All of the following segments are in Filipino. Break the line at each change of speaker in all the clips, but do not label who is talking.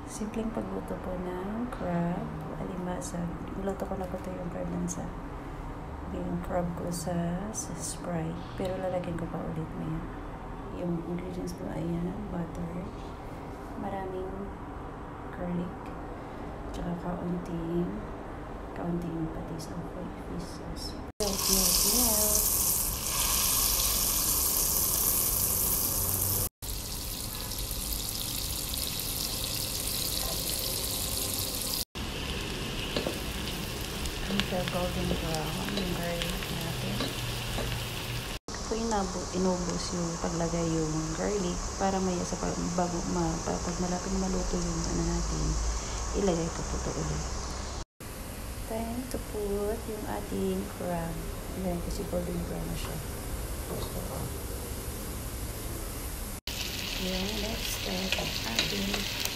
Simpleng pagluto po ng crab, alimasag. Niluto ko na po ito yung crab sa yung crab ko sa Sprite. Pero lalagyan ko pa ulit maya. Yung ingredients ko ay butter, maraming garlic, tsaka kaunting patis ng fish sauce. Milk. Until golden brown yung garlic natin. Ito inubos yung paglagay yung garlic para maya sa pag malapit maluto yung natin, ilagay ko po ito ulit. Time to put yung ating crab. Ayan, kasi golden brown na siya. Ayan, let's start ang ating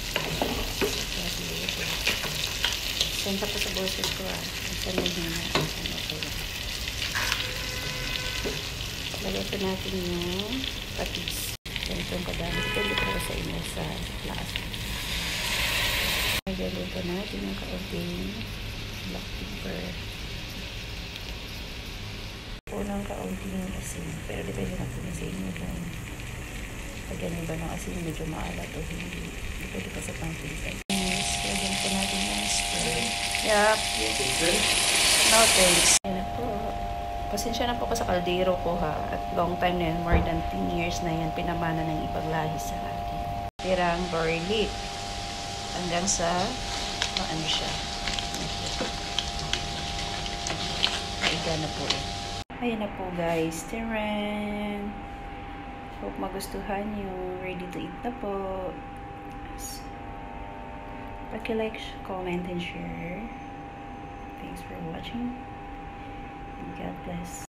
send pa po sa boses ko sanuhin na lagay po natin yung patis. Ganitong kadami. Depende po sa inyo sa lasa. Lagay po natin yung kaunting black pepper. Unang kaunting asin. Pero depende na po sa inyo kung lagyan nyo ba ng asin medyo maalat o hindi. Depende pa sa pangpilitan. Lagyan po natin yung spoon. Yup. No thanks. Yan na po. Pasensya na po ko sa kaldero ko at long time na yan, more than 10 years na yan, pinamana ng ibang lahi sa akin. Tirang garlic. Hanggang sa, ano siya. Iga na po eh. Ayan na po guys, tiran. Hope magustuhan nyo. Ready to eat na po. Paki-like, comment, and share. Thanks for watching. God bless.